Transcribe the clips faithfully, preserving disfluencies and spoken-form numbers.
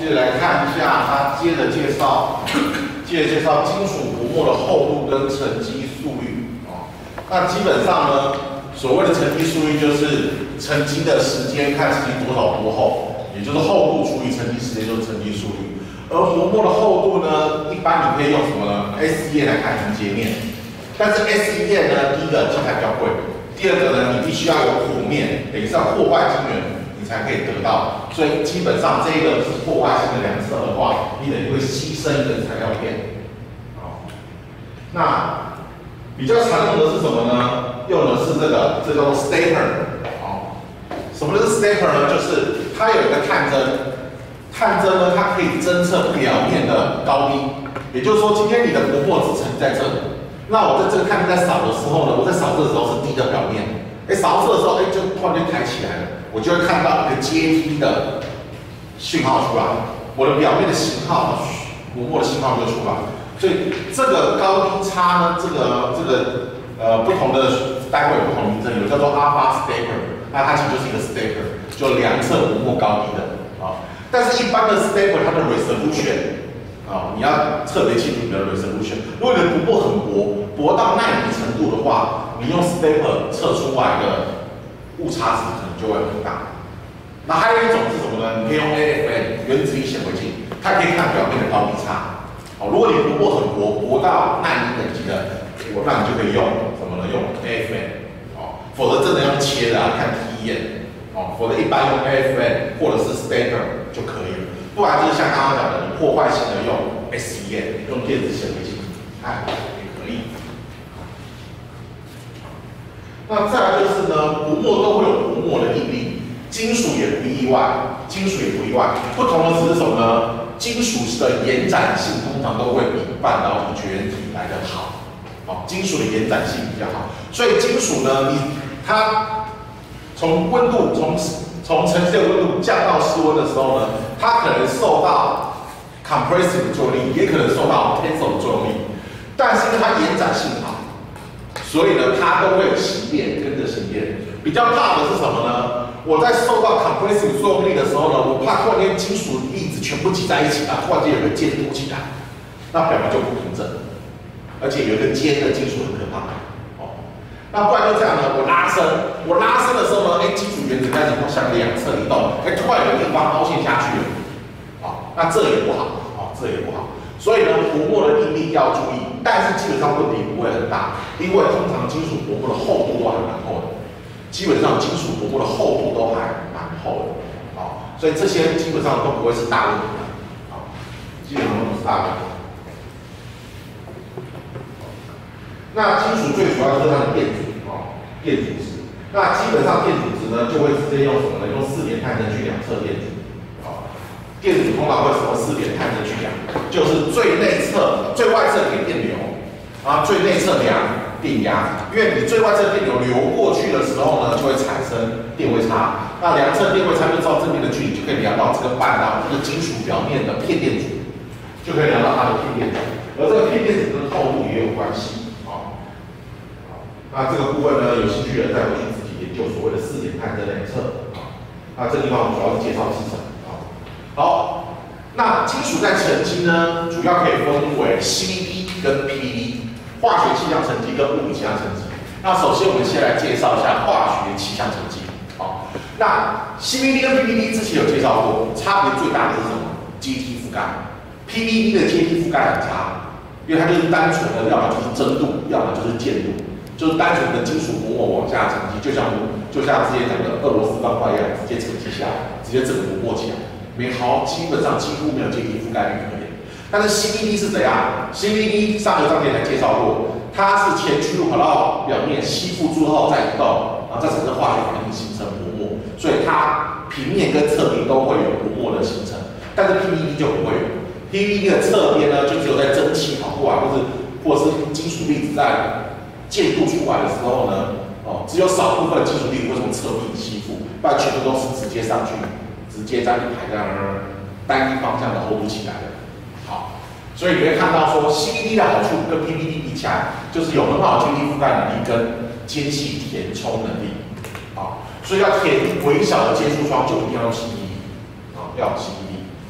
接着来看一下，它接着介绍，接着介绍金属薄膜的厚度跟沉积速率哦。那基本上呢，所谓的沉积速率就是沉积的时间看沉积多少多厚，也就是厚度除以沉积时间就是沉积速率。而薄膜的厚度呢，一般你可以用什么呢 ？S E 来看凝结面。但是 S E 呢，第一个机台比较贵，第二个呢，你必须要有火面，等于是要破坏晶圆。 你才可以得到，所以基本上这个是破坏性的量测的话，你等于会牺牲一个材料片。好，那比较常用的是什么呢？用的是这个，这叫做 stepper。好，什么是 stepper 呢？就是它有一个探针，探针呢，它可以侦测表面的高低。也就是说，今天你的薄膜只沉在这里，那我在这个探针在扫的时候呢，我在扫这的时候是低的表面，哎，扫这的时候，哎，就突然间抬起来了。 我就会看到一个阶梯的讯号出来，我的表面的型号，薄膜的信号就出来。所以这个高低差呢，这个这个呃不同的单位有不同名称，有叫做 alpha stepper， 那它其实就是一个 stepper， 就量测薄膜高低的啊。但是一般的 stepper 它的 resolution 啊，你要特别清楚你的 resolution。如果你的薄膜很薄，薄到纳米程度的话，你用 stepper 测出来的 误差值可能就会很大。那还有一种是什么呢？你可以用 A F M 原子力显微镜，它可以看表面的高低差。哦，如果你薄膜很薄，薄到纳米等级的，我那你就可以用什么呢？用 A F M。哦，否则真的要切的啊，看体验。哦，否则一般用 A F M 或者是 stepper 就可以了。不然就是像刚刚讲的，你破坏性的用 S E M， 用电子显微镜看也可以。 那再来就是呢，薄膜都会有薄膜的应力，金属也不意外，金属也不意外。不同的是什么呢？金属的延展性通常都会比半导体绝缘体来得好，哦，金属的延展性比较好。所以金属呢，你它从温度从从沉积的温度降到室温的时候呢，它可能受到 compressive 的作用力，也可能受到 tensile 的作用力，但是因为它延展性好。 所以呢，它都会形变，跟着形变。比较怕的是什么呢？我在受到 compressive 作用力的时候呢，我怕突然间金属粒子全部挤在一起啊，突然间有个尖凸起来，那表面就不平整，而且有一个尖的金属很可怕。哦，那不然就这样呢，我拉伸，我拉伸的时候呢，哎，金属原子开始向两侧移动，哎，突然有个地方凹陷下去了，啊，那这也不好，啊，这也不好。 所以呢，薄膜的应力要注意，但是基本上问题不会很大，因为通常金属薄膜的厚度都还蛮厚的，基本上金属薄膜的厚度都还蛮厚的，啊，所以这些基本上都不会是大问题的，啊，基本上都不是大问题。那金属最主要就是它的电阻，啊，电阻值。那基本上电阻值呢，就会直接用什么呢？用四点探针去量测电阻。 电阻通常会什么四点探针去量，就是最内侧、最外侧给电流，啊，最内侧量电压，因为你最外侧电流流过去的时候呢，就会产生电位差。那量测电位差就照这边的距离，就可以量到这个半导这个金属表面的片电阻，就可以量到它的片电阻。而这个片电阻跟厚度也有关系，啊，那这个部分呢，有兴趣的人再回去自己研究所谓的四点探针量测，啊，那这地方我主要是介绍制程。 好，那金属在沉积呢，主要可以分为 C V D 跟 P V D， 化学气象沉积跟物理气象沉积。那首先我们先来介绍一下化学气象沉积。好，那 C V D 跟 P V D 之前有介绍过，差别最大的是什么？阶梯覆盖。P V D 的阶梯覆盖很差，因为它就是单纯的，要么就是真度，要么就是渐度，就是单纯的金属薄膜往下沉积，就像就像之前讲的俄罗斯方块一样，直接沉积下来，直接整个薄膜起来。 没好，基本上几乎没有阶梯覆盖率可言。但是 C V D 是怎样 ？C V D 上个章节才介绍过，它是前驱路跑到表面吸附住后再移动，然后再产生化学反应形成薄膜，所以它平面跟侧面都会有薄膜的形成。但是 P V D 就不会有 ，P V D 的侧边呢，就只有在蒸汽跑过来，或是或者是金属粒子在渐度出来的时候呢，哦，只有少部分的金属粒子会从侧壁吸附，不然全部都是直接上去。 直接在一排这样单一方向的 hold 起来的，好，所以你会看到说 C V D 的好处跟 P V D 比起来，就是有很好的阶梯覆盖能力跟间隙填充能力，好，所以要填微小的接触窗就一定要用 C V D， 啊，要用 C V D， 啊，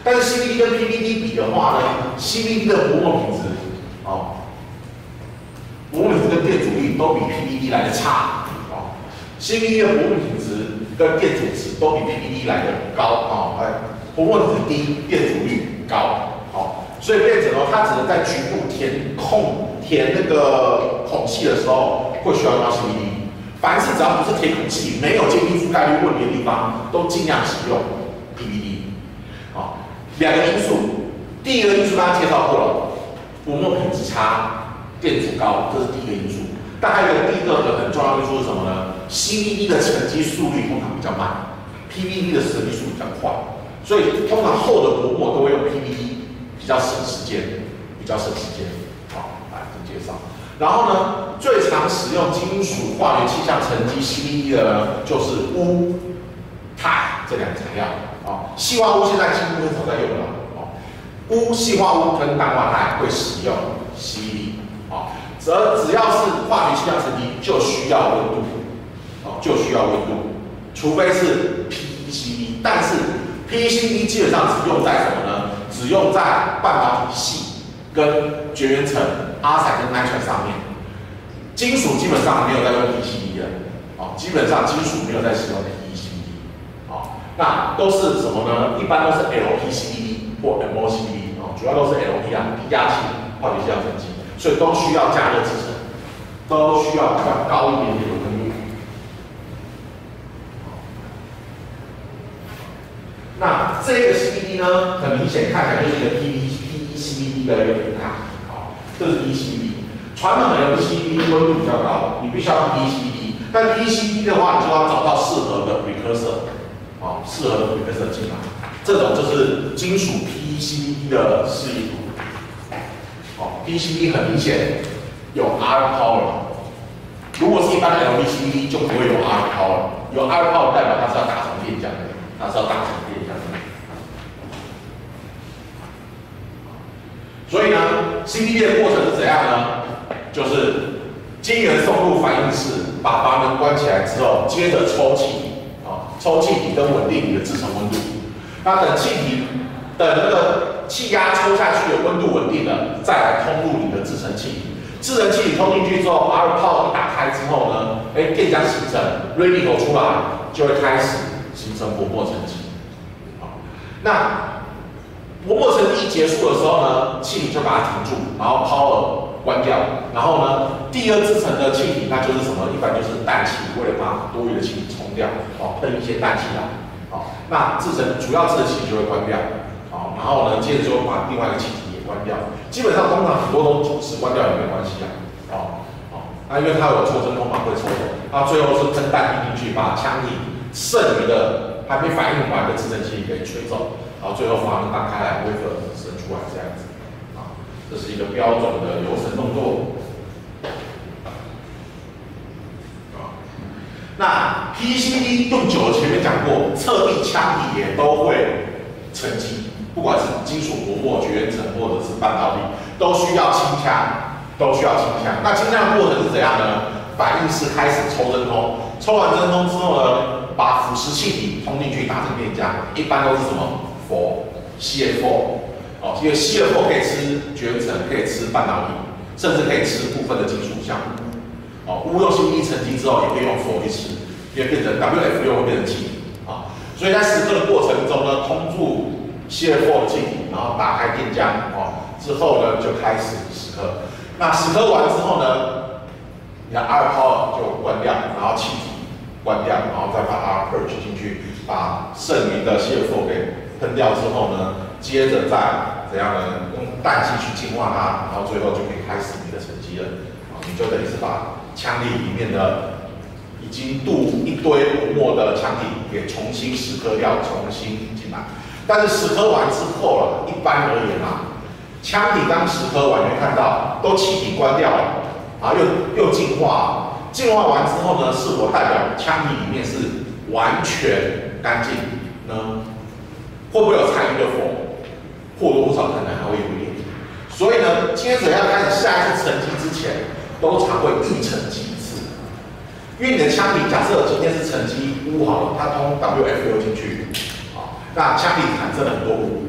但是 C V D 跟 P V D 比的话呢 ，C V D 的薄膜品质，哦，薄膜品质跟电阻率都比 P V D 来的差，哦 ，C V D 的薄膜品质跟电阻值都比 P V D 来的高，哦，哎，薄膜品质低，电阻率高，哦，所以变成哦，它只能在局部填空填那个孔隙的时候，会需要用到 C V D。 凡是只要不是填孔隙、没有阶梯覆盖率问题的地方，都尽量使用 P V D。啊，两个因素，第一个因素刚刚介绍过了，薄膜品质差，电阻高，这是第一个因素。但还有一个第二个很重要的因素是什么呢 ？C V D 的沉积速率通常比较慢 ，P V D 的沉积速度比较快，所以通常厚的薄膜都会用 P V D， 比较省时间，比较省时间。好，来这介绍。 然后呢，最常使用金属化学气象沉积 C V D 的呢，就是钨、钛这两个材料啊。细化钨现在几乎很少在用了啊。钨、细化钨跟氮化钛会使用 C V D 啊，则只要是化学气象沉积就需要温度啊，就需要温度，除非是 P E C V， 但是 P E C V 基本上只用在什么呢？只用在半导体系跟绝缘层。 阿彩跟 nitron 上面，金属基本上没有在用 P E C V 的，哦，基本上金属没有在使用 P E C V， 哦，那都是什么呢？一般都是 L P C V 或 M O C V， 哦，主要都是 L P 啊，低压气化学气象沉积，所以都需要加热制成，都需要比较高一点点的温度。那这个 C V D 呢，很明显看起来就是一个 P E C V D 的一个平台。 这是 P E C V， 传统的 P E C V 温度比较高，你必须要 P E C V， 但 P E C V 的话，你就要找到适合的 precursor， 哦，适合的 precursor 进来，这种就是金属 P E C V 的示意图。哦 ，P E C V 很明显有 R power， 如果是一般的 L P C V 就不会有 R power， 有 R power 代表它是要打成电浆的，它是要打成电浆的。 所以呢 ，C V D 的过程是怎样呢？就是晶圆送入反应室，把阀门关起来之后，接着抽气体，啊，抽气体跟稳定你的制成温度。那等气体等那个气压抽下去的温度稳定了，再来通入你的制成气体。制成气体通进去之后 ，R泡一打开之后呢，哎，电浆形成 ，radical 出来，就会开始形成薄膜沉积。好，那 薄膜沉积结束的时候呢，气体就把它停住，然后 power 关掉，然后呢，第二制成的气体那就是什么？一般就是氮气，为了把多余的气体冲掉，哦，喷一些氮气来，哦，那制成主要制成气体就会关掉，哦，然后呢，接着就把另外一个气体也关掉。基本上通常很多都同时关掉也没关系啊，哦，哦，那因为它有抽真空嘛，会抽的，那最后是喷氮进去，把腔体剩余的还没反应完的制成气体给吹走。 然后最后阀门打开来，微粉生出来这样子，啊，这是一个标准的流程动作。啊，那 P E C V 用久了，前面讲过，侧壁腔体也都会沉积，不管是金属薄膜、绝缘层或者是半导体，都需要清腔，都需要清腔。那清腔的过程是怎样呢？反应式开始抽真空，抽完真空之后呢，把腐蚀气体通进去打成电浆，一般都是什么？ 佛 C F 四， 哦，因为 C F 四可以吃绝缘层，可以吃半导体，甚至可以吃部分的金属，像钨。哦，钨用 C V D 沉积之后，也可以用佛去吃，因为变成 W F 六会变成气体啊。所以在蚀刻的过程中呢，通入 C F 四 的气体，然后打开电浆，哦，之后呢就开始蚀刻。那蚀刻完之后呢，你的 R power 就关掉，然后气体关掉，然后再把 R purge 进去，把剩余的 C F 四 给 喷掉之后呢，接着再怎样呢？用氮气去净化它，然后最后就可以开始你的沉积了。啊，你就等于是把腔体里面的已经镀一堆薄膜的腔体给重新蚀刻掉，重新进来。但是蚀刻完之后了，一般而言啊，腔体刚蚀刻完，你会看到都气体关掉了，然后又又净化，净化完之后呢，是否代表腔体里面是完全干净呢？ 会不会有残余的氟？或多或少可能还会有一点。所以呢，接着要开始下一次沉积之前，都常会预沉积一次。因为你的腔体，假设今天是沉积钨好了，它通 W F 六进去，啊，那腔体产生了很多钨，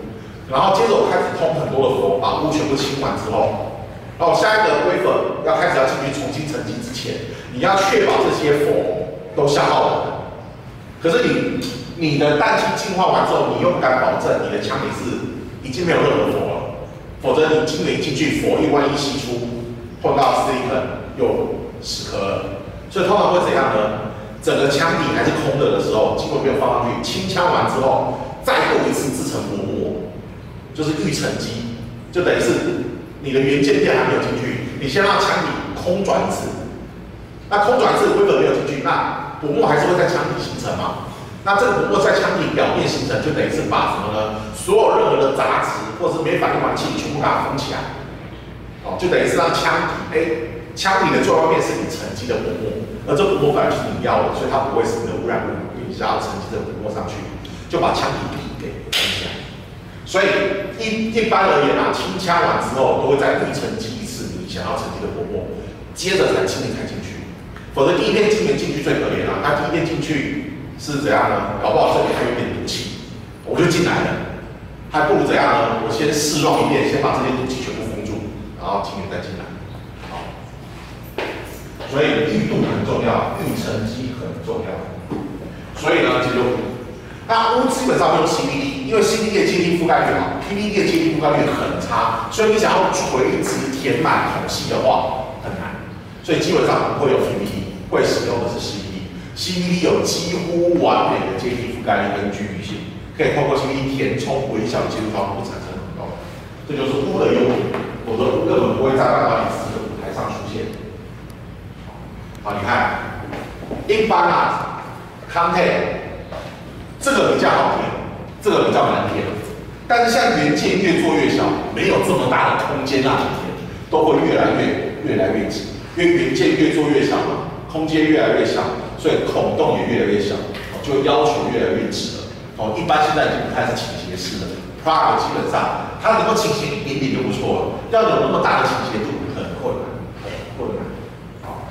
然后接着我开始通很多的佛，把污全部清完之后，然后下一个微粉要开始要进去重新沉积之前，你要确保这些佛都消耗完了。可是你你的氮气净化完之后，你又不敢保证你的腔里是已经没有任何佛了，否则你精油一进去，佛一万一吸出，碰到 silicon 又死壳了。所以通常会怎样呢？整个腔底还是空的的时候，精油没有放上去，清腔完之后，再过一次制成薄膜，就是预沉积，就等于是你的元件电还没有进去，你先让腔底空转一次。那空转一次，微粉没有进去，那薄膜还是会在腔底形成嘛？那这个薄膜在腔体表面形成，就等于是把什么呢？所有任何的杂质或者是没反应完气全部给它封起来，哦，就等于是让腔体，哎，腔体的最外面是你沉积的薄膜，而这薄膜本来就是你要的，所以它不会是你的污染物，你想要沉积这个薄膜上去，就把腔体壁给封起来。所以一一般而言啊，清腔完之后都会再预沉积一次你想要沉积的薄膜，接着才清理才进去，否则第一片精油进去最可怜了，它第一片进去。是怎样呢？搞不好这里还有点毒气，我就进来了，还不如怎样呢？我先试弄一遍，先把这些毒气全部封住，然后精油再进来。好，所以预度很重要，预沉积很重要。所以呢，这就那污基本上用 C B D， 因为 C B D 的阶梯覆盖率好 ，P V D 的阶梯覆盖率很差，所以你想要垂直填满孔隙的话很难，所以基本上不会用 P V D， 会使用的是 C B D。C B D 有几乎完美的阶梯覆盖率跟聚域性，可以透过 C B D 填充微小的接触窗户产生很高，这就是污的优点。否则污根本不会在半导体四的舞台上出现。好，你看，一般啊 ，content 这个比较好填，这个比较难填。但是像元件越做越小，没有这么大的空间让你填，都会越来越越来越挤，因为元件越做越小嘛，空间越来越小。所以孔洞也越来越小，就要求越来越直了。哦，一般现在已经不太是倾斜式的 ，Plug 基本上它能够倾斜一点点就不错了，要有那么大的倾斜度很困难，很困难。好，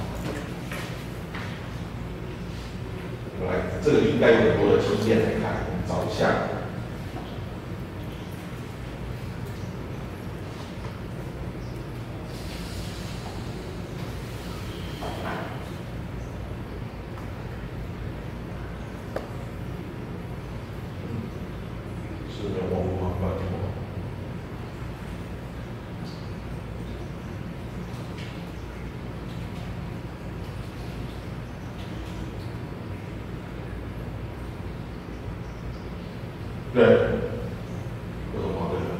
来，这个应该有很多的经验来看，我们找一下。对，为什么跑这个？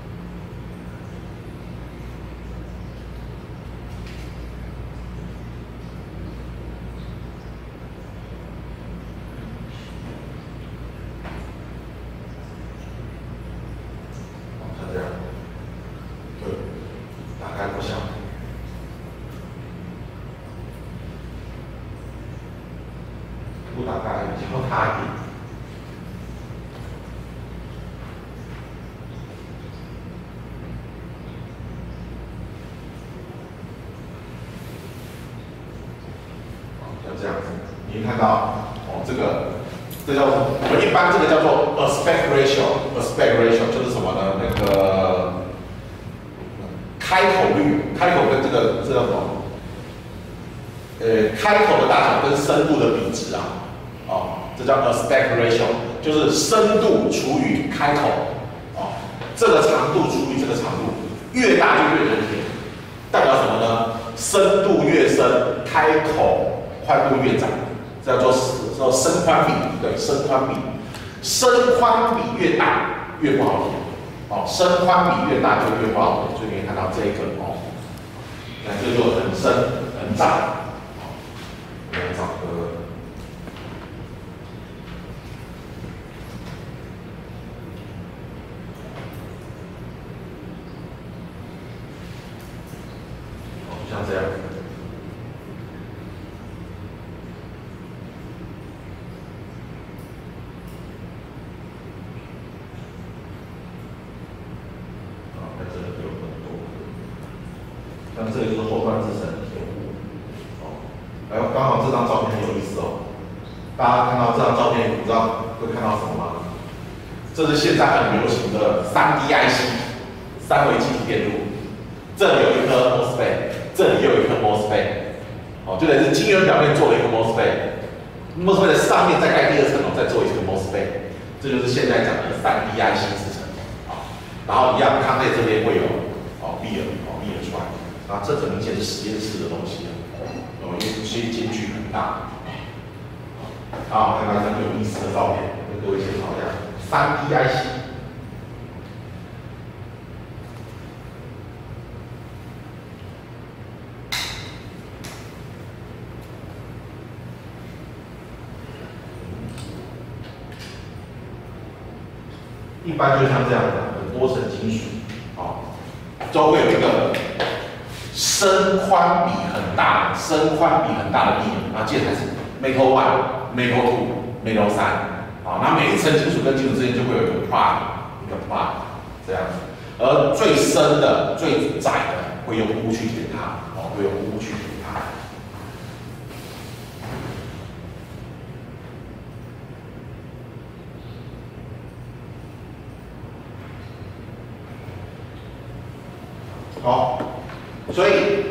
像这样，对，打开不响，不打开比较大一点。这样子，你看到哦，这个这叫我们一般这个叫做 aspect ratio，aspect ratio 就是什么呢？那个开口率，开口跟这个这叫什么？呃，开口的大小跟深度的比值啊，哦，这叫 aspect ratio， 就是深度除以开口，哦，这个长度除以这个长度，越大就越能填，代表什么呢？深度越深，开口宽度越窄，这叫做叫深宽比，对，深宽比，深宽比越大越不好填，哦，深宽比越大就越不好填，所以你可以看到这一个哦，那这就很深很窄，好，来找个。像这样，啊，在这里有很多，像这个就是后段制成的填物，哦，哎，刚好这张照片很有意思哦，大家看到这张照片，不知道会看到什么吗？这是现在很流行的三三 D I C 三维基体电路，这里有一颗 MOSFET， 这里又有一颗 MOSFET， 哦，就等于是晶圆表面做了一个 MOSFET，MOSFET 的上面再盖第二层楼，再做一个 MOSFET， 这就是现在讲的三 D I C 制程，啊，然后一样，康内这边会有哦 B 尔哦 B 尔出来，啊，这很明显是实验室的东西哦，因为所以间距很大。好，看看这个有意思的照片，跟各位介绍一下三 D I C。一般就像这样的，很多层金属，哦，周围有一个深宽比很大、深宽比很大的壁，然后接着还是 metal one、metal two、metal三，啊，那每一层金属跟金属之间就会有一个 plug， 一个 plug 这样子，而最深的、最窄的会用钨去填它，哦，会用钨去填它。好，所以，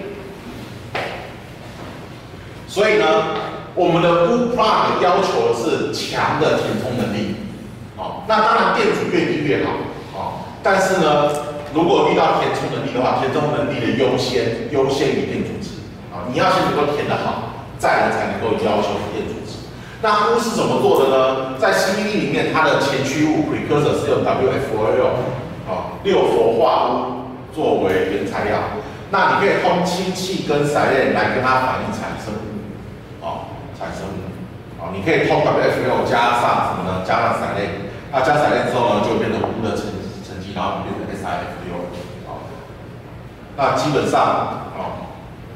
所以呢，我们的钨 plug 要求的是强的填充能力，哦，那当然电阻越低越好，哦，但是呢，如果遇到填充能力的话，填充能力的优先优先于电阻值，啊，你要先能够填得好，再来才能够要求电阻值。那钨是怎么做的呢？在 C V D 里面，它的前驱物 precursor 是用 W F 六，啊，六氟化钨作为原材料，那你可以通氢气跟铯链来跟它反应产生钨，哦，产生钨，哦，你可以通 W F 六加上什么呢？加上铯链，那加铯链之后呢，就会变成钨的沉沉积，然后变成 S I F 六，哦，那基本上，哦，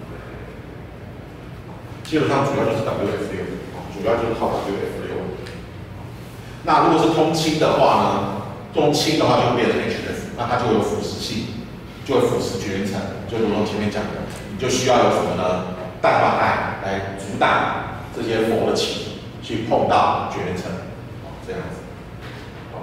基本上主要就是 W F 六，主要就是靠 W F 六。那如果是通氢的话呢，用氢的话就会变成 H S， 那它就会有腐蚀性。就会腐蚀绝缘层，就如同前面讲的，你就需要有什么呢？氮化钛来阻挡这些氟的气体去碰到绝缘层，哦，这样子。好，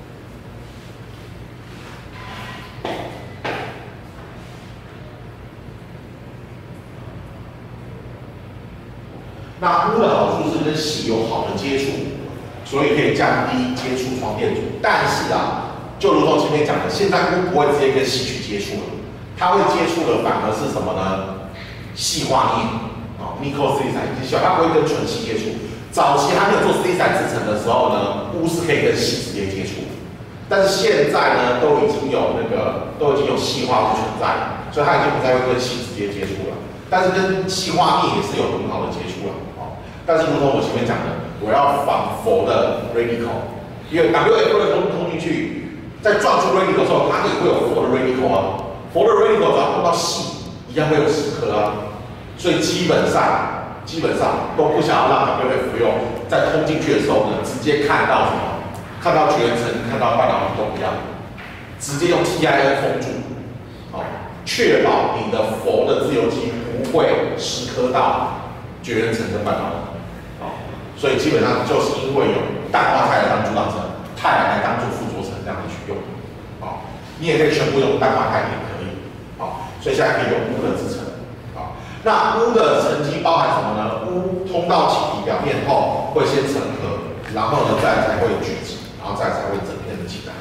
那钨的好处是跟锡有好的接触，所以可以降低接触双电阻。但是啊，就如同前面讲的，现在钨不会直接跟锡去接触了，它会接触的反而是什么呢？细化镍，哦 ，nickel silicide 以及小，它不会跟纯锡接触。早期还没有做 silicide 制成的时候呢，钨是可以跟锡直接接触，但是现在呢，都已经有那个都已经有细化钨存在了，所以它已经不再会跟锡直接接触了。但是跟细化镍也是有很好的接触了，哦。但是如同我前面讲的，我要防氟的 radical， 因为 W F 六通通进去，在撞出 radical 的时候，它也会有氟的 radical 啊。氟的 radical 只要碰到锡，一样会有十颗啊。所以基本上，基本上都不想要让 W F 六在通进去的时候呢，直接看到什么？看到绝缘层，看到半导体都不要，直接用 T I N 封住，好，确保你的氟的自由基不会蚀刻到绝缘层跟半导体。好，所以基本上就是因为有氮化钛来当阻挡层，钛来当做附着层这样子去用。好，你也可以全部用氮化钛也可以。好，所以现在可以用钨的制成。好，那钨的沉积包含什么呢？钨通到气体表面后会先成核，然后呢再才会聚集，然后再才会整片的起来。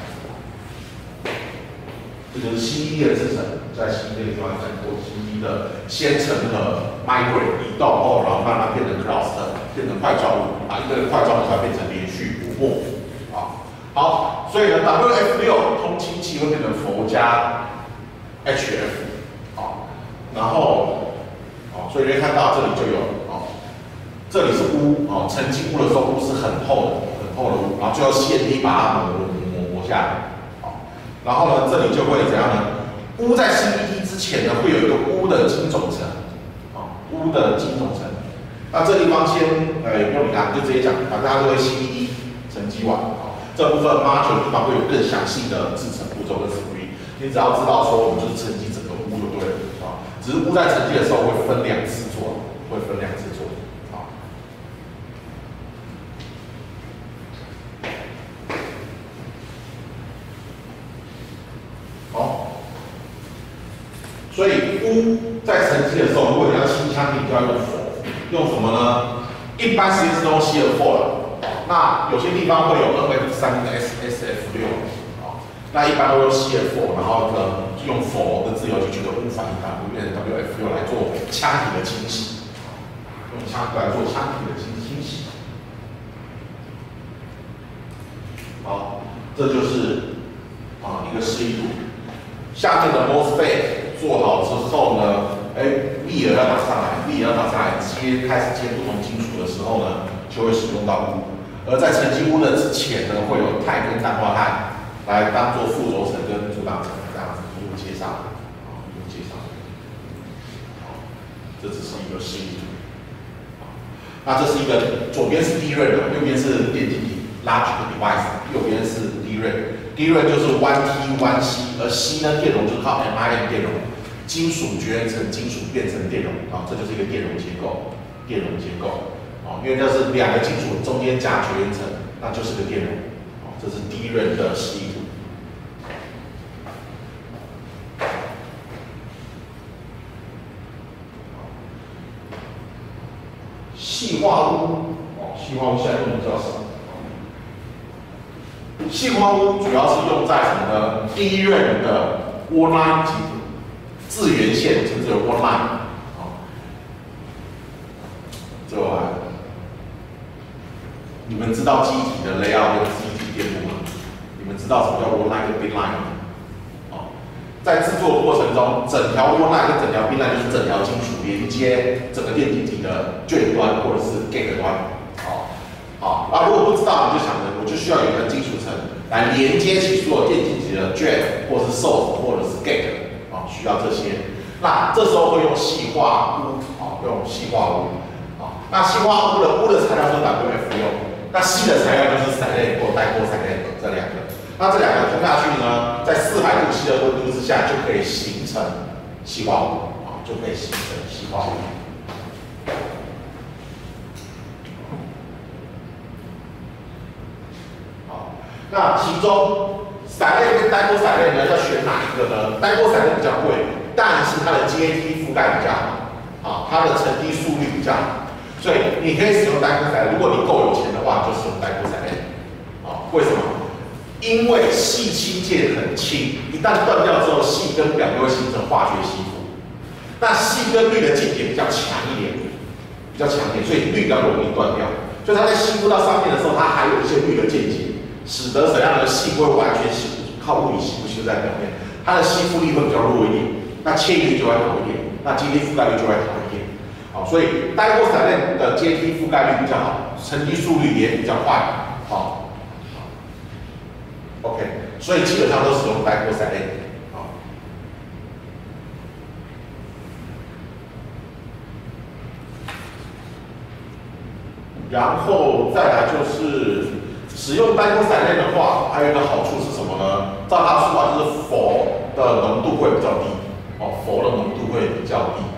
这就是 C E D 的制成，在 C E D 的地方讲过 C E D 的先成核 migrate 移动后，然后慢慢变成 cluster， 变成块状物，啊，一个块状物才变成连续不没。好，好，所以呢 W F 六通氢气会变成氟加 H F， 好，然后，哦，所以你会看到这里就有，哦，这里是钨，哦，沉积钨的时候钨是很厚的，很厚的钨，然后最后C N T把它磨磨磨下来，好，然后呢，这里就会怎样呢？钨在 C V D 之前呢，会有一个钨的晶总层，哦，钨的晶总层，那这地方先，呃，不用理它，就直接讲，反正它就会 C V D 沉积完，好，这部分 module 地方会有更详细的制程步骤跟 screen。你只要知道说，我们就是沉积整个钨就对了啊。只是钨在沉积的时候会分两次做，会分两次做啊。 所以钨在沉积的时候，如果你要清腔体，就要用氟，用什么呢？一般实验室都用 C 二 四 了，那有些地方会有 N F 三 跟 S S F 六，啊，那一般都用 C 二 四，然后呢用氟跟自由基去的钨反应它，变成 W F 六来做腔体的清洗，用腔体来做腔体的清清洗。好，这就是啊一个示意图。下面的 MOSFET 做好之后呢，哎，力也要打上来，力也要打上来，接开始接不同金属的时候呢，就会使用到钨。而在沉积钨的之前呢，会有钛跟氮化钛来当做附着层跟阻挡层这样子一路接上，啊，一路接上。好，这只是一个示意图。那这是一个左边是 D R A M 的，右边是电晶体 Logic Device， 右边是 D R A M。D R A M 就是 one T one C， 而 C 呢电容就是靠 M I M 电容，金属绝缘层金属变成电容，啊，这就是一个电容结构，电容结构，啊，因为这是两个金属中间加绝缘层，那就是个电容，啊，这是 D R A M 的示意图。细化钨，哦，细化钨现在用的比较少。细化钨主要是用在什么呢 ？D R A M 的 Wall-line 基自源线，称之为 Wall-line。好，这个来，你们知道机体的 layout 跟机体电路吗？你们知道什么叫 Wall-line 跟 Bin-line 吗？好，在制作的过程中，整条 Wall-line 跟整条 Bin-line 就是整条金属连接整个电晶体的卷端或者是 gate 端。好，好，那如果不知道，你就想着我就需要有一个金属层来连接起所有电晶体的 drain 或者是 source 或者是 gate 啊，需要这些。那这时候会用细化钨，啊，用细化钨，啊，那细化钨的钨的材料是 W F 六，那锡的材料就是钽类或带过钽类这两个。那这两个通下去呢，在四百度 C 的温度之下，就可以形成细化钨，啊，就可以形成细化钨。那其中钽类跟带过钽类呢，要选哪一个呢？带过钽类比较贵，但是它的阶梯覆盖比较好，啊，它的沉积速率比较好，所以你可以使用带过钽类。如果你够有钱的话，就使用带过钽类。啊，为什么？因为细氢键很轻，一旦断掉之后，细跟表就会形成化学吸附。那细跟氯的键点比较强一点，比较强一点，所以氯比较容易断掉。所以它在吸附到上面的时候，它还有一些氯的键结。使得怎样的细不会完全吸靠物理吸附吸在表面，它的吸附力会比较弱一点，那切率就会好一点，那阶梯覆盖率就会好一点。好，所以带过钽类的阶梯覆盖率比较好，沉积速率也比较快。好 ，OK， 所以基本上都使用带过钽类。好，然后再来就是。使用带过钽类的话，还有一个好处是什么呢？照它说法就是氟的浓度会比较低，哦，氟的浓度会比较低。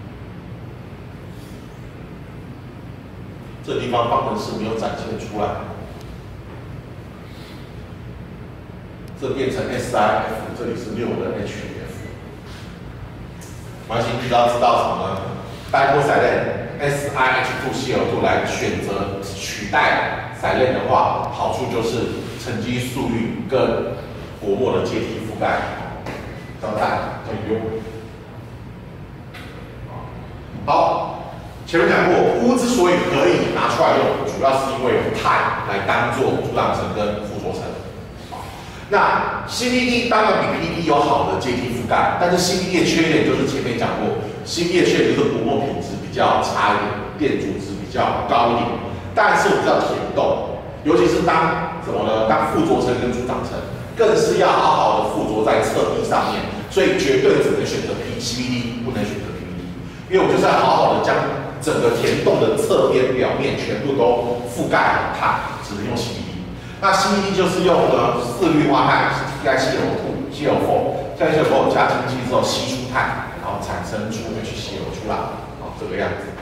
这地方方程式没有展现出来，这变成 S I F， 这里是六的 H F。没关系，你只要知道什么呢？带过钽类 S I H 二 C O 二来选择取代。钽类的话，好处就是沉积速率跟薄膜的阶梯覆盖比较大，比较优。好，前面讲过，钨之所以可以拿出来用，主要是因为有钛来当做阻挡层跟附着层。那 C V D 当然比 P D 有好的阶梯覆盖，但是 C V D 的缺点就是前面讲过 ，C V D 的缺点就是薄膜品质比较差一点，电阻值比较高一点。但是我们知道填洞，尤其是当什么呢？当附着层跟阻挡层，更是要好好的附着在侧壁上面，所以绝对只能选择 P C V D， 不能选择 P V D， 因为我就是要好好的将整个填洞的侧边表面全部都覆盖好它，只能用 C V D。那 C V D 就是用呢四氯化钛是 T I C O 二 C O 四，这样就把加氢气之后吸出钛，然后产生出 H C O 出来，啊，这个样子。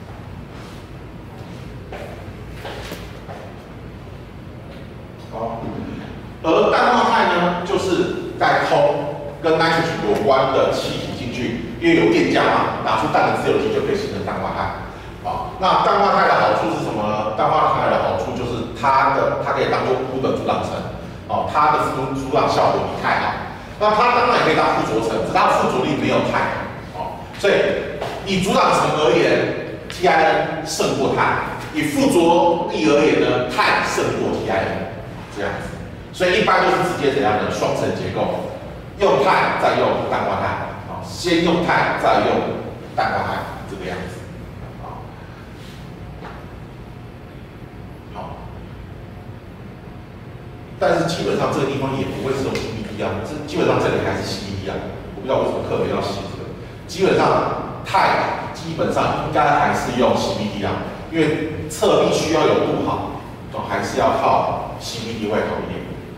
好，而氮化钛呢，就是在通跟 nitrogen 有关的气体进去去，因为有电浆嘛，打出氮的自由基就可以形成氮化钛。好，那氮化钛的好处是什么呢？氮化钛的好处就是它的它可以当做钴的阻挡层，哦，它的阻阻挡效果比钛好。那它当然也可以当附着层，只是它的附着力没有钛，哦，所以以阻挡层而言 ，T I N 胜过钛；以附着力而言呢，钛胜过 T I N， 这样子。所以一般都是直接怎样的双层结构，用钛再用氮化钛，啊，先用钛再用氮化钛，这个样子，啊，好。但是基本上这个地方也不会是用 C B D 啊，这基本上这里还是 C B D 啊，我不知道为什么课本要写这个。基本上钛基本上应该还是用 C B D 啊，因为测力需要有镀好，哦，还是要靠 C B D 会好一点。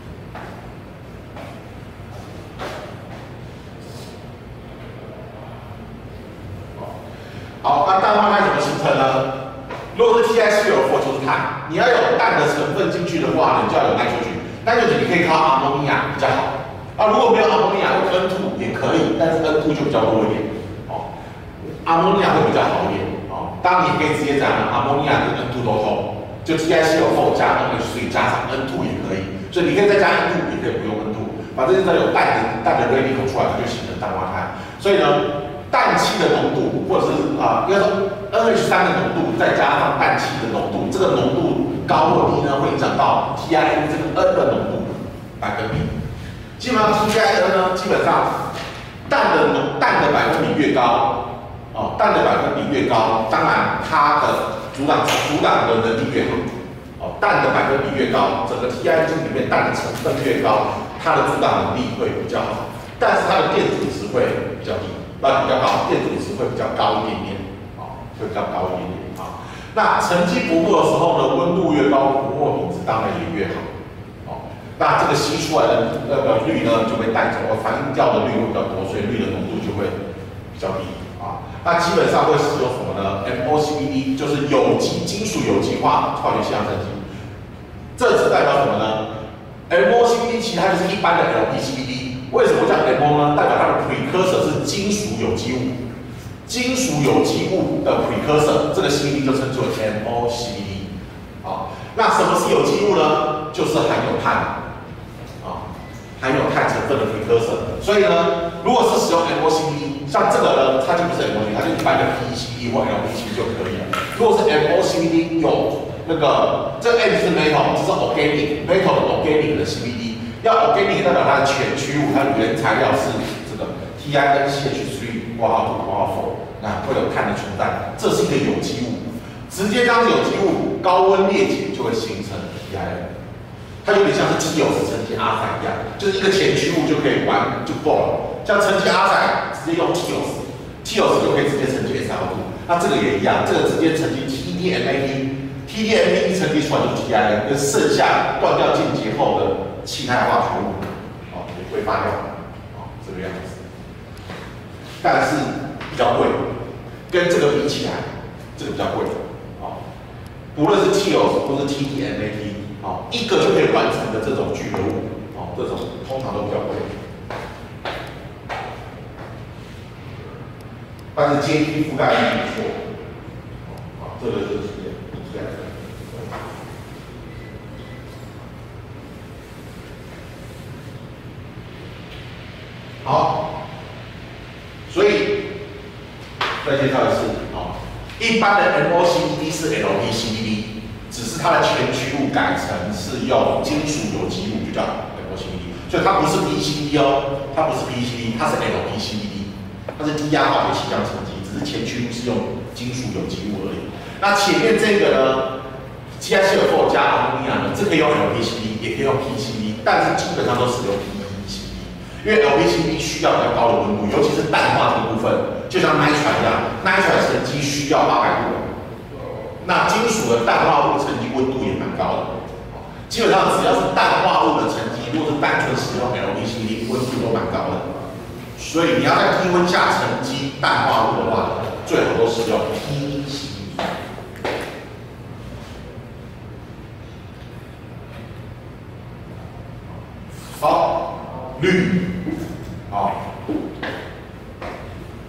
好，那氮化钛怎么形成呢？如果是 T I C O 四 就是碳，你要有氮的成分进去的话呢，你就要有nitrogen。nitrogen 你可以靠阿莫尼亚比较好。啊，如果没有阿莫尼亚，用 N 二 也可以，但是 N 二 就比较多一点。哦，阿莫尼亚会比较好一点。哦，当然你可以直接讲阿莫尼亚跟 N 二 都通，就 T I C O 四 加 N H 三 加上 N 二 也可以。所以你可以再加 N 二，也可以不用 N 二，反正只要有氮的氮的 radical 出来，它就形成氮化钛。所以呢。氮气的浓度，或者是啊，应该说 N H 三 的浓度，再加上氮气的浓度，这个浓度高或低呢，会影响到 T I N 这个 N 的浓度百分比。基本上 T I N 呢，基本上氮的浓氮的百分比越高，哦，氮的百分比越高，当然它的阻挡阻挡的能力越好。哦，氮的百分比越高，整个 T I N 里面氮的成分越高，它的阻挡能力会比较好，但是它的电阻值会比较低。那比较高，电阻值会比较高一点点，啊，会比较高一点点啊。那沉积不破的时候呢，温度越高，捕获品质当然也越好，哦。那这个吸出来的那个氯呢就被带走，而反应掉的氯会比较多，所以氯的浓度就会比较低啊。那基本上会使用什么呢 ？M O C V D 就是有机金属有机化化学系相沉积，这是代表什么呢 ？M O C V D 其实它就是一般的 L P C V D。为什么叫 M O 呢？代表它的 precursor 是金属有机物，金属有机物的 precursor 这个 C V D 就称作 M O C V D。啊，那什么是有机物呢？就是含有碳，啊，含有碳成分的 precursor。所以呢，如果是使用 M O C V D， 像这个呢，它就不是 M O C V D， 它就一般的 P E C V D 或 L P C V D 就可以了。如果是 M O C V D 有那个这个 M 是 metal， 这是 organic metal 的 organic 的 C V D。要 organic 代表它的全区物，它的原材料是这个 T I N C H 三 括号 括号 四， 那会有碳的存在，这是一个有机物。直接将有机物高温裂解就会形成 T I N， 它有点像是 T I O S 沉积阿塞一样，就是一个前驱物就可以完就够了。像沉积阿塞直接用 T I O S，T I O S 就可以直接沉积 S R 二， 那这个也一样，这个直接沉积 T D M A T，T D M A T 沉积出来就是 T I N， 跟剩下断掉键结后的气态化合物，哦，也挥发掉，哦，这个样子。但是比较贵，跟这个比起来，这个比较贵，哦，不论是 T I O S 或是 T D M A T， 哦，一个就可以完成的这种聚合物，哦，这种通常都比较贵。但是阶梯覆盖率不错，哦，这个就是这样子。好，所以再介绍一次啊，一般的 M O C V D 是 L P C V D， 只是它的前驱物改成是用金属有机物，就叫 M O C V D， 所以它不是 P E C V D 哦，它不是 P E C V D， 它是 L P C V D， 它是低压化学气相沉积，只是前驱物是用金属有机物而已。那前面这个呢 ，T I C O 四 加阿莫尼亚呢，这可以用 L P C V D， 也可以用 P E C V D， 但是基本上都使用 P E C V D。因为 L P C V D 需要比较高的温度，尤其是氮化这个部分，就像 nitrile 一样 ，nitrile 沉积需要八百度，那金属的氮化物沉积温度也蛮高的。基本上只要是氮化物的沉积，如果是单纯使用 L P C V D， 温度都蛮高的。所以你要在低温下沉积氮化物的话，最好都使用 P E C V D。好，氯。好，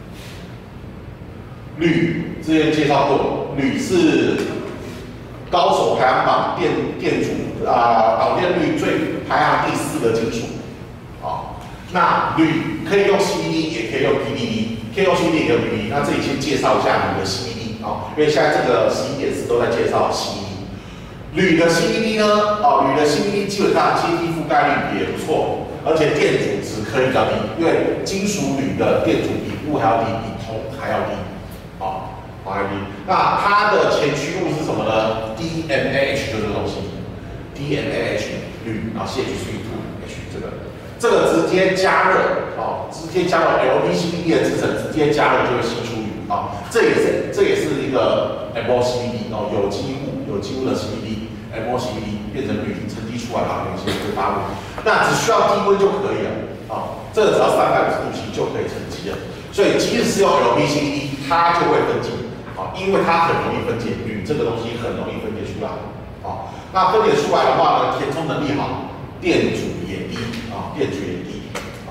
铝之前介绍过，铝是高手排行榜电电阻啊导电率最排行第四的金属。好，那铝可以用 C V D， 也可以用 P V D， 可以用 C V D 也可以用 P V D。那这里先介绍一下铝的 C V D 啊，因为现在这个十一点四都在介绍 C V D。铝的 C V D 呢，哦，铝的 C V D 基本上阶梯覆盖率也不错，而且电阻值可以比较低，因为金属铝的电阻比钨还要低，比铜还要低，好、哦，还要低。那它的前驱物是什么呢 ？D M A H 就这个东西 ，D M A H 铝，然后 C H three two H 这个，这个直接加热，哦，直接加入 L P C V D 的制成，直接加热就会析出铝，啊、哦，这也是这也是一个 M O C V D 哦，有机物有机物的 C V D。M O C V D 变成铝沉积出来，然后有一些挥发物，那只需要低温就可以了啊、哦。这个只要三百五十度 C 就可以沉积了。所以即使是用 L P C V D， 它就会分解啊、哦，因为它很容易分解，铝这个东西很容易分解出来啊、哦。那分解出来的话呢，填充能力好，电阻也低啊、哦，电阻也低啊、哦。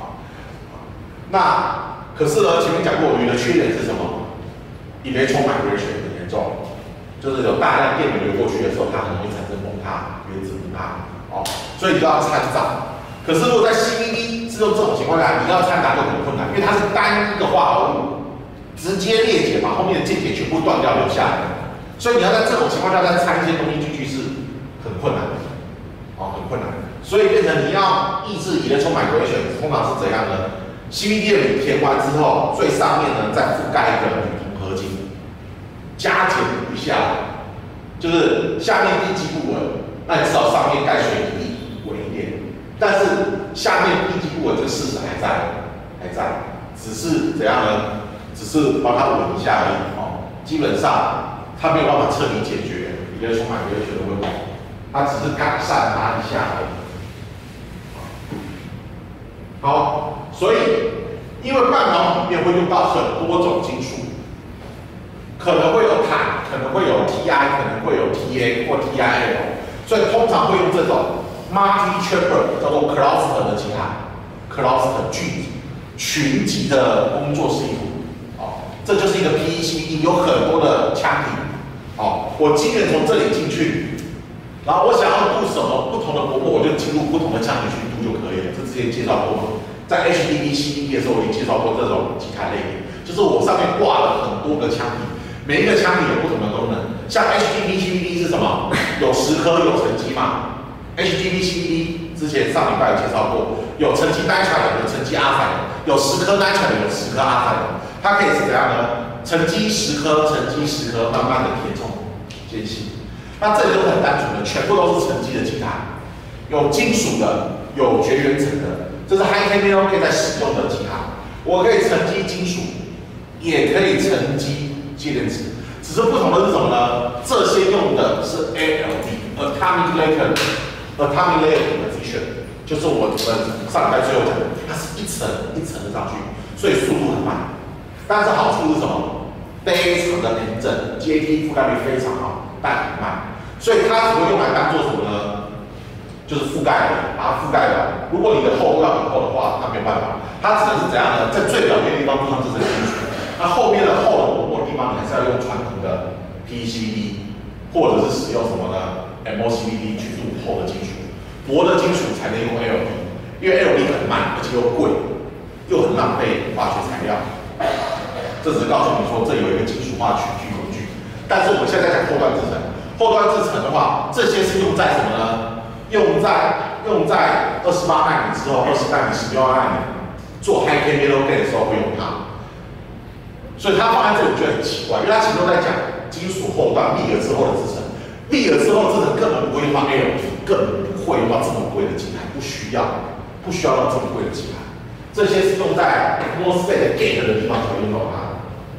那可是呢，前面讲过铝的缺点是什么 ？electron migration 很严重。就是有大量电流流过去的时候，它很容易产生崩塌、原子崩塌哦，所以你就要掺杂。可是如果在 C V D 是用这种情况下，你要掺杂就很困难，因为它是单一的化合物，直接裂解，把后面的键铁全部断掉留下来，所以你要在这种情况下再掺一些东西进去是很困难的，哦，很困难。所以变成你要抑制乙的充满回旋，通常是怎样呢 ？C V D 的铝填完之后，最上面呢再覆盖一个铝铜合金。加减不下来，就是下面地基不稳，那你至少上面盖水泥稳一点。但是下面地基不稳这个事实还在，还在，只是怎样呢？只是帮它稳一下而已哦。基本上它没有办法彻底解决你的充满回旋的问题，它只是改善它一下而已。好，所以因为半导体里面会用到很多种金属。可能会有钽，可能会有 Ti， 可能会有 Ta 或 T I L， 所以通常会用这种 multi chamber 叫做 cluster 的基台 ，cluster 聚群集的工作室图，哦，这就是一个 P E C V D， 有很多的腔体，哦，我今年从这里进去，然后我想要镀什么不同的薄膜，我就进入不同的腔体去镀就可以了。这之前介绍过吗？在 H D D C V D 的时候，我已经介绍过这种基台类别，就是我上面挂了很多个腔体。每一个腔体有不同的功能，像 H D D C V D 是什么？有十颗有沉积嘛 ？H D D C V D 之前上礼拜有介绍过，有沉积单彩的，有沉积阿彩的，有十颗单彩的，有十颗阿彩的，它可以是怎样呢？沉积十颗，沉积十颗，慢慢的填充间隙。那这里都很单纯的，全部都是沉积的基台，有金属的，有绝缘层的，这是 High-K Metal Gate 在使用的基台。我可以沉积金属，也可以沉积。介电池，只是不同的是什么呢？这些用的是 A L D（Atomic Layer Atomic Layer Deposition），就是我们上礼拜最后讲的，它是一层一层的上去，所以速度很慢。但是好处是什么？非常的平整，阶梯覆盖率非常好，但很慢。所以它只会用来当做什么呢？就是覆盖的，把它覆盖完。如果你的厚度要很厚的话，它没有办法，它只能是怎样呢？在最表面的地方涂上这层金属。那后面的厚的薄膜的地方，你还是要用传统的 P E C V D， 或者是使用什么呢 ？M O C V D 去镀厚的金属，薄的金属才能用 L D， 因为 L D 很慢，而且又贵，又很浪费化学材料。这只是告诉你说，这有一个金属化取具工具。但是我们现在讲后端制程，后端制程的话，这些是用在什么呢？用在用在二十八纳米之后，二十纳米、十六纳米做 High-K Metal Gate 的时候会用它。所以它放在这里就很奇怪，因为它前面都在讲金属后端密尔之后的制程，密尔之后制程根本不会用到 L D， 根本不会用到这么贵的基台，不需要，不需要用这么贵的基台，这些是用在 MOSFET gate 的地方才会用到它。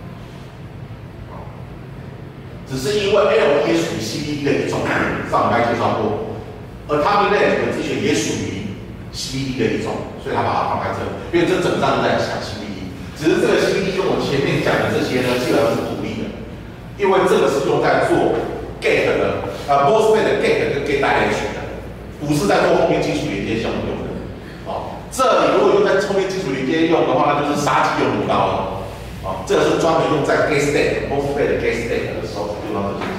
只是因为 L D 也属于 C V D 的一种，上礼拜介绍过，而 Atomic Layer Deposition 也属于 C V D 的一种，所以它把它放在这里，因为这整张都在讲 C V D。只是这个 C V D 跟我前面讲的这些呢，基本上是独立的，因为这个是用在做 gate 的，呃 MOSFET 的 gate 跟 gate diode 的，不是在做后面金属连接项目用的。哦，这里如果用在后面金属连接用的话，那就是杀鸡用牛刀了。哦， 哦，这个是专门用在 gate state、MOSFET 的 gate state 的时候用到这些。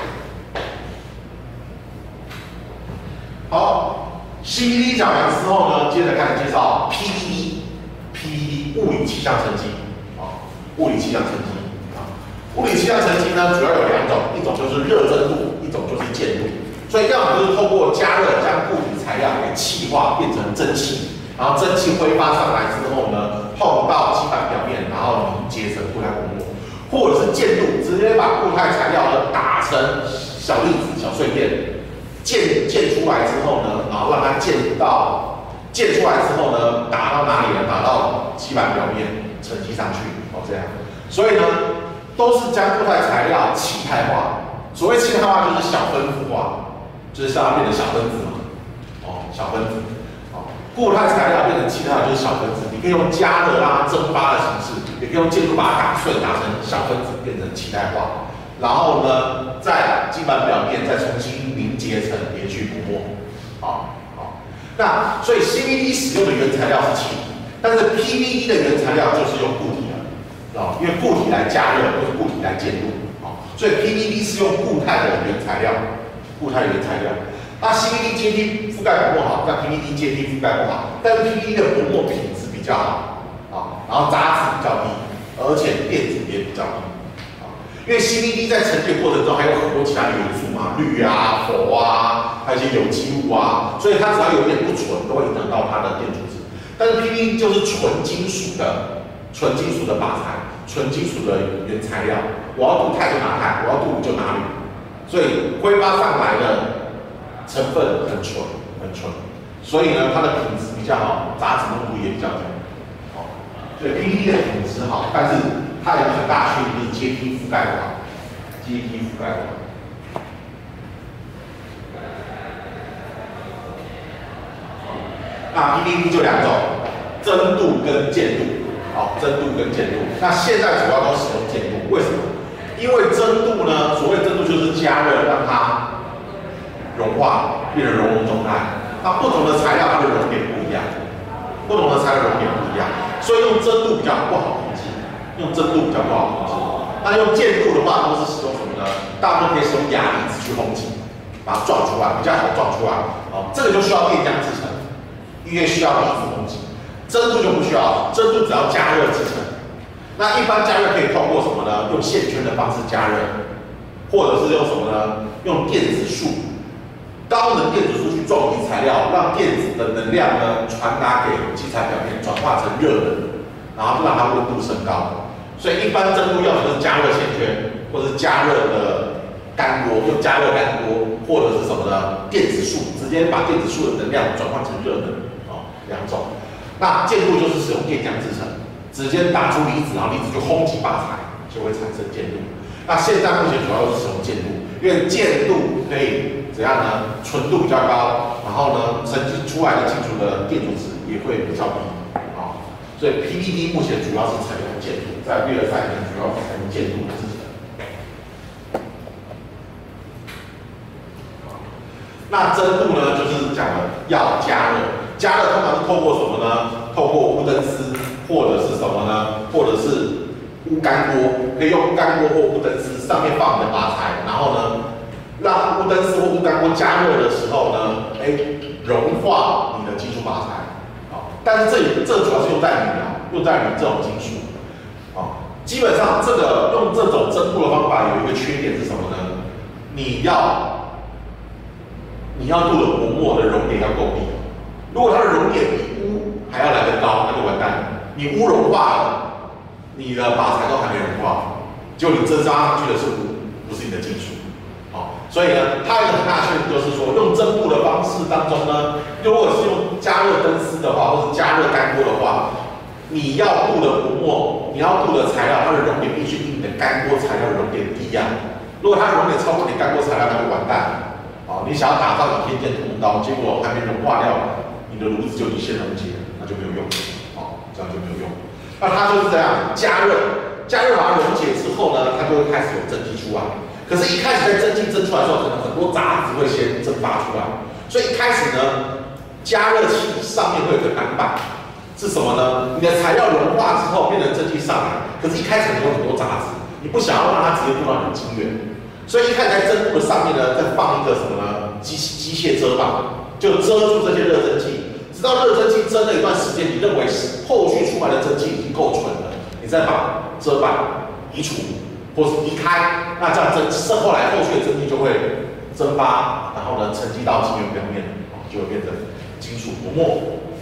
好 ，C V D 讲完之后呢，接着开始介绍 P V D。P V D 物理气象成绩，啊，物理气象成绩啊，物理气象成绩呢主要有两种，一种就是热蒸度，一种就是渐度。所以要么就是透过加热将固体材料给气化变成蒸汽，然后蒸汽挥发上来之后呢，碰到基板表面，然后凝结成固态薄膜，或者是渐度，直接把固态材料呢打成小粒子、小碎片，溅溅出来之后呢，然后让它溅到。溅出来之后呢，打到哪里呢？打到基板表面，沉积上去，哦，这样。所以呢，都是将固态材料气态化。所谓气态化，就是小分子化，就是让它变成小分子嘛，哦，小分子。哦，固态材料变成气态化就是小分子，你可以用加热让它蒸发的形式，也可以用渐度把它打碎，打成小分子，变成气态化。然后呢，在基板表面再重新凝结成连续薄膜，好。那所以 C V D 使用的原材料是气体，但是 P V D 的原材料就是用固体了，啊，因为固体来加热或者固体来渐度，啊，所以 P V D 是用固态的原材料，固态原材料。那 C V D 阶梯覆盖薄膜好，但 P V D 阶梯覆盖不好，但是 P V D 的薄膜品质比较好，啊，然后杂质比较低，而且电子也比较低。因为 C V D 在成结过程中还有很多其他元素嘛，氯啊、氟啊，还有一些有机物啊，所以它只要有点不纯，都会影响到它的电阻值。但是 P V D 就是纯金属的、纯金属的靶材、纯金属的原材料，我要镀钛就拿钛，我要镀铝就拿铝，所以挥发上来的成分很纯、很纯，所以呢，它的品质比较好，杂质浓度也比较低。好，所以 P V D 的品质好，但是它有很大缺点就是阶梯覆盖不好，阶梯覆盖不好。那 P V D 就两种，蒸镀跟渐镀，好，蒸镀跟渐镀。那现在主要都使用渐镀，为什么？因为蒸镀呢，所谓蒸镀就是加热让它融化，变成熔融状态。那不同的材料它的熔点不一样，不同的材料熔点不一样，所以用蒸镀比较不好控制。用蒸镀比较不好控制，那用渐镀的话，都是使用什么呢？大部分可以使用亚离子去烘焙，把它撞出来，比较好撞出来。哦，这个就需要电浆制成，因为需要离子烘焙。蒸镀就不需要，蒸镀只要加热制成。那一般加热可以透过什么呢？用线圈的方式加热，或者是用什么呢？用电子束，高能电子束去撞击材料，让电子的能量呢传达给基材表面，转化成热能，然后让它温度升高。所以一般蒸镀要么就是加热线圈，或者是加热的干锅，用加热干锅，或者是什么呢？电子束，直接把电子束的能量转换成热能，哦，两种。那渐镀就是使用电浆制成，直接打出离子，然后离子就轰击靶材，就会产生渐镀。那现在目前主要是使用渐镀，因为渐镀可以怎样呢？纯度比较高，然后呢，沉积出来的金属的电阻值也会比较低。所以 P V D 目前主要是采用渐镀，在第二赛里面主要是采用渐镀的制成。那蒸镀呢，就是讲了要加热，加热通常是透过什么呢？透过钨灯丝，或者是什么呢？或者是钨干锅，可以用钨干锅或钨灯丝，上面放你的靶材，然后呢，让钨灯丝或钨干锅加热的时候呢，哎，融化你的基础靶材。但是这里这主要是用在铝啊，用在铝这种金属，啊，基本上这个用这种蒸镀的方法有一个缺点是什么呢？你要你要镀的薄膜的熔点要够低，如果它的熔点比钨还要来得高，那就完蛋了。你钨融化了，你的靶材都还没融化，结果你蒸扎上去的是钨，不是你的金属。所以呢，它有一个很大的缺点就是说，用蒸镀的方式当中呢，如果是用加热灯丝的话，或是加热干锅的话，你要镀的薄膜，你要镀的材料，它的熔点必须比你的干锅材料的熔点低呀、啊。如果它的熔点超过你干锅材料，那就完蛋了。哦，你想要打造倚天剑屠龙刀，结果还没融化掉，你的炉子就已经先溶解了，那就没有用。哦，这样就没有用。那它就是这样，加热，加热把它溶解之后呢，它就会开始有蒸汽出来。可是，一开始在蒸汽蒸出来的时候，可能很多杂质会先蒸发出来，所以一开始呢，加热器上面会有个挡板， 是什么呢？你的材料融化之后变成蒸汽上来，可是一开始有很多杂质，你不想要让它直接渡到你的晶圆，所以一开始在蒸镀的上面呢，再放一个什么呢？机机械遮板，就遮住这些热蒸汽。直到热蒸汽蒸了一段时间，你认为后续出来的蒸汽已经够纯了，你再把遮板移除或是移开，那这样蒸，剩后来后续的蒸汽就会蒸发，然后呢沉积到晶圆表面，就会变成金属薄膜。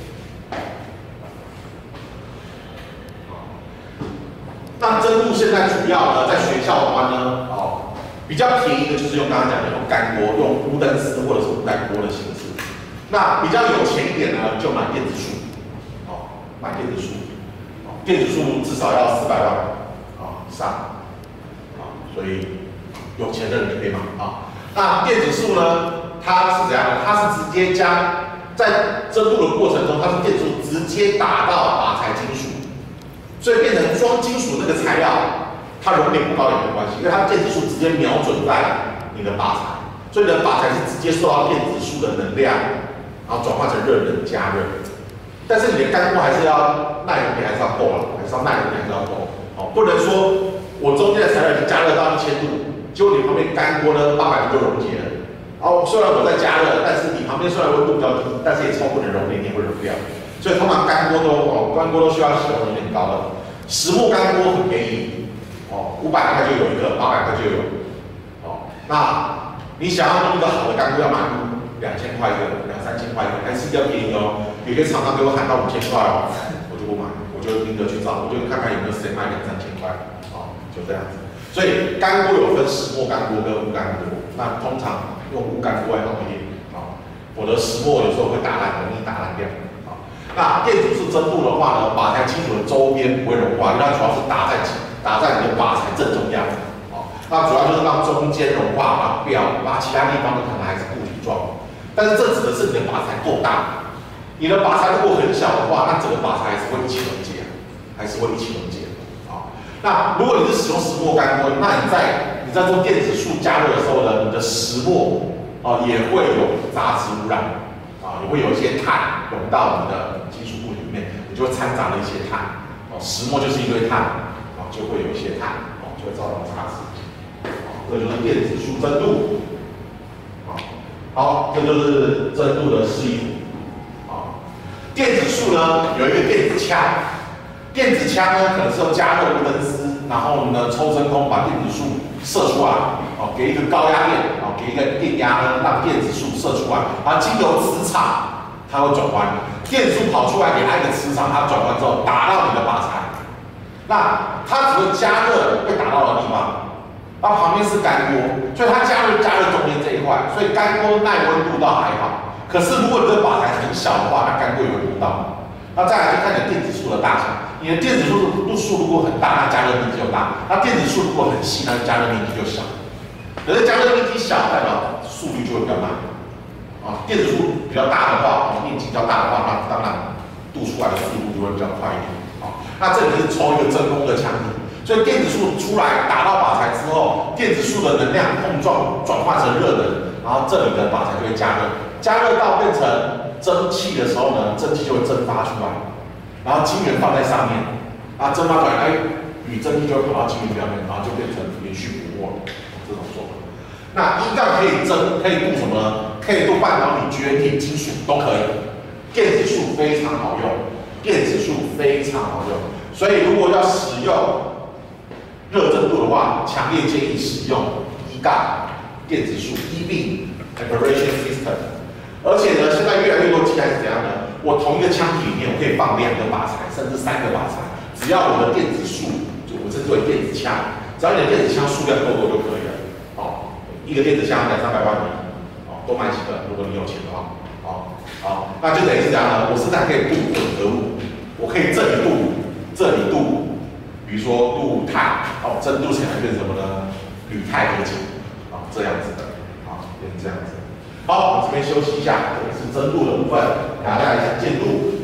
那蒸镀现在主要呢，在学校端呢，哦，比较便宜的就是用刚刚讲的用干锅，用钨灯丝或者是钨干锅的形式。那比较有钱一点呢，就买电子束，哦，买电子束，哦，电子束至少要四百万，啊、哦、以上，啊、哦，所以有钱的人就可以买啊、哦。那电子束呢，它是怎样呢？它是直接将在蒸镀的过程中，它是电子束直接打到靶材金属。所以变成装金属那个材料，它熔点不高也没关系，因为它电子束直接瞄准在你的靶材，所以你的靶材是直接受到电子束的能量，然后转换成热能加热。但是你的干锅还是要耐熔点还是要够了，还是要耐熔点还是要够，哦，不能说我中间的材料已经加热到一千度，结果你旁边干锅呢八百度就溶解了。哦，虽然我在加热，但是你旁边虽然温度比较低，但是也超过你的熔点，你也会溶掉。所以通常干锅都哦，干锅都需要使用有点高的。实木干锅很便宜，哦，五百块就有一个，八百块就有。哦，那你想要弄一个好的干锅，要买两千块一个，两三千块一个，还是比较便宜哦。有些厂商给我喊到五千块哦，我就不买，我就盯着去找，我就看看有没有谁卖两三千块，哦，就这样子。所以干锅有分实木干锅跟钨干锅，那通常用钨干锅会好一点，哦，我的实木有时候会打烂，容易打烂掉。那电子束蒸镀的话呢，靶材金属的周边不会融化，因为它主要是打在打在你的靶材正中央，哦，那主要就是让中间融化，把表，把其他地方呢可能还是固体状。但是这指的是你的靶材够大，你的靶材如果很小的话，那整个靶材还是会一起溶解，还是会一起溶解，啊、哦。那如果你是使用石墨干锅，那你在你在做电子束加热的时候呢，你的石墨啊、哦、也会有杂质污染。啊，也会有一些碳融到你的金属部里面，你就会掺杂了一些碳。哦，石墨就是一堆碳，啊，就会有一些碳，哦，就会造成杂质。哦，这就是电子束蒸镀。啊，好，这就是蒸镀的示意图。啊，电子束呢有一个电子枪，电子枪呢可能是用加热钨灯丝，然后呢抽真空把电子束射出来。哦，给一个高压电，哦，给一个电压呢，让电子束射出来，然后经由磁场，它会转弯，电子束跑出来给它一个磁场，它转弯之后打到你的靶材，那它只会加热被打到的地方，那旁边是干锅，所以它加热加热中间这一块，所以干锅耐温度倒还好，可是如果你的靶材很小的话，那干锅也会碰到。那再来就看你的电子束的大小，你的电子束度数如果很大，那加热面积就大；那电子束如果很细，那加热面积就小。可是加热面积小，代表速率就会比较慢。啊，电子束比较大的话，面积比较大的话，那当然镀出来的速度就会比较快一点。啊，那这里是抽一个真空的腔体，所以电子束出来打到靶材之后，电子束的能量碰撞转换成热能，然后这里的靶材就会加热，加热到变成蒸汽的时候呢，蒸汽就会蒸发出来，然后晶圆放在上面，啊，蒸发出来，哎，铝蒸汽就会跑到晶圆表面，然后就变成连续薄膜这种做法。那一杠可以蒸，可以镀什么呢？可以镀半导体、绝缘体、金属都可以。电子束非常好用，电子束非常好用，所以如果要使用热蒸镀的话，强烈建议使用一杠电子束 E V Preparation System。而且呢，现在越来越多机台是怎样呢？我同一个腔体里面，我可以放两个靶材，甚至三个靶材，只要我的电子束，就我称之为电子枪，只要你的电子枪数量够多就可以了。哦，一个电子枪两三百万而已，哦，多买几个，如果你有钱的话，哦，好，那就等于是怎样呢？我甚至还可以镀混合物，我可以这里镀，这里镀，比如说镀钛，哦，真镀起来变成什么呢？铝钛合金，啊、哦，这样子的，啊、哦，变成这样子。好，我这边休息一下，这里是蒸镀的部分，大家一下见度。